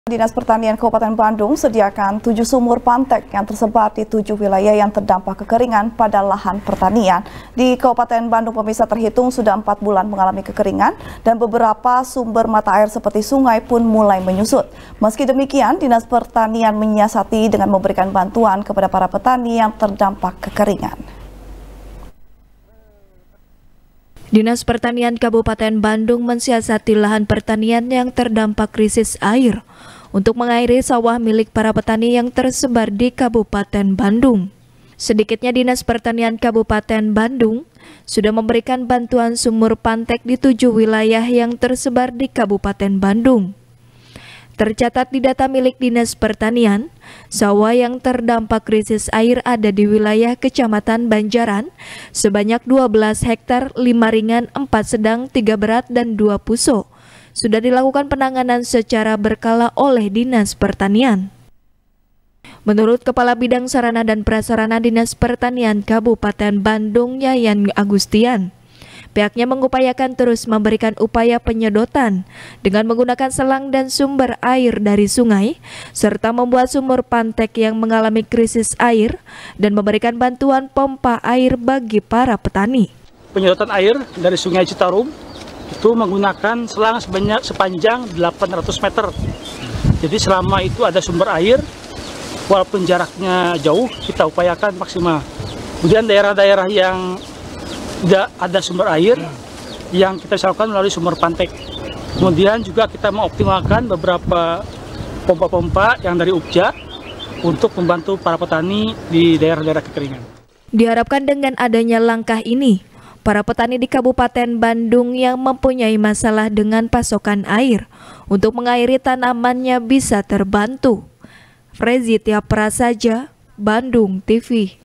Dinas Pertanian Kabupaten Bandung sediakan 7 sumur pantek yang tersebar di 7 wilayah yang terdampak kekeringan pada lahan pertanian. Di Kabupaten Bandung, pemirsa, terhitung sudah 4 bulan mengalami kekeringan dan beberapa sumber mata air seperti sungai pun mulai menyusut. Meski demikian, Dinas Pertanian menyiasati dengan memberikan bantuan kepada para petani yang terdampak kekeringan. Dinas Pertanian Kabupaten Bandung mensiasati lahan pertanian yang terdampak krisis air untuk mengairi sawah milik para petani yang tersebar di Kabupaten Bandung. Sedikitnya Dinas Pertanian Kabupaten Bandung sudah memberikan bantuan sumur pantek di 7 wilayah yang tersebar di Kabupaten Bandung. Tercatat di data milik Dinas Pertanian, sawah yang terdampak krisis air ada di wilayah Kecamatan Banjaran sebanyak 12 hektar, 5 ringan, 4 sedang, 3 berat, dan 2 puso. Sudah dilakukan penanganan secara berkala oleh Dinas Pertanian. Menurut Kepala Bidang Sarana dan Prasarana Dinas Pertanian Kabupaten Bandung, Yayan Agustian, pihaknya mengupayakan terus memberikan upaya penyedotan dengan menggunakan selang dan sumber air dari sungai, serta membuat sumur pantek yang mengalami krisis air dan memberikan bantuan pompa air bagi para petani. Penyedotan air dari Sungai Citarum itu menggunakan selang sepanjang 800 meter. Jadi selama itu ada sumber air, walaupun jaraknya jauh, kita upayakan maksimal. Kemudian daerah-daerah yang tidak ada sumber air yang kita salurkan melalui sumber pantek. Kemudian juga kita mengoptimalkan beberapa pompa-pompa yang dari UPJA untuk membantu para petani di daerah-daerah kekeringan. Diharapkan dengan adanya langkah ini, para petani di Kabupaten Bandung yang mempunyai masalah dengan pasokan air untuk mengairi tanamannya bisa terbantu. Frezi Tiaprasaja, Bandung TV.